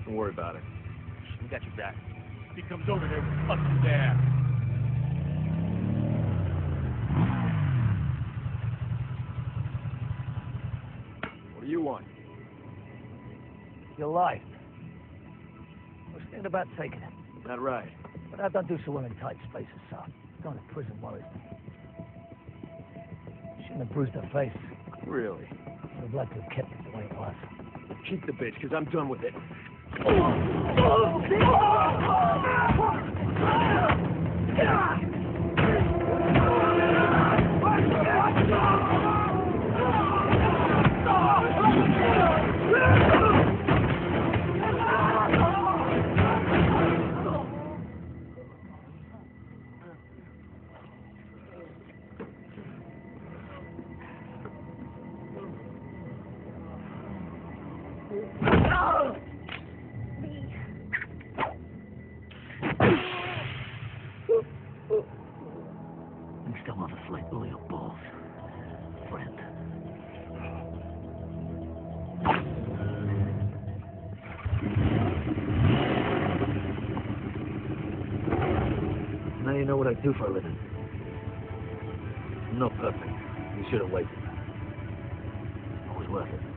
Don't worry about it. We got your back. If he comes over there, we'll fuck his ass. What do you want? Your life. I was thinking about taking it, Not right. but I don't do so well in tight spaces, so going to prison worries me. Shouldn't have bruised her face. Really? Would have liked to have kept it the way it was. Keep the bitch, because I'm done with it. You still have a slight bully of balls, friend. Now you know what I do for a living. I'm not perfect. You should have waited. Always worth it.